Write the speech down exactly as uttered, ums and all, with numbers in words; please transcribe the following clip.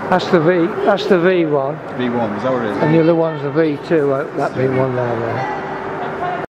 That's the V. That's the V one. V one, is that what it is? And the other one's the V two. That V one there. there.